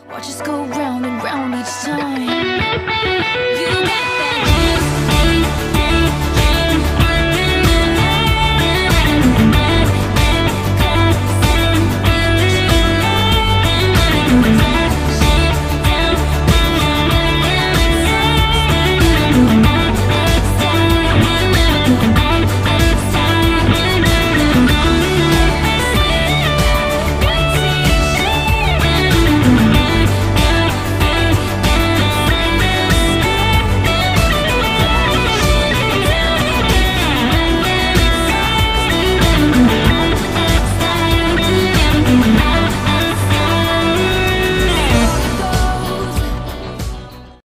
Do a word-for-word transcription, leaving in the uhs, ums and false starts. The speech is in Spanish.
Watch us go round and round each time. You got that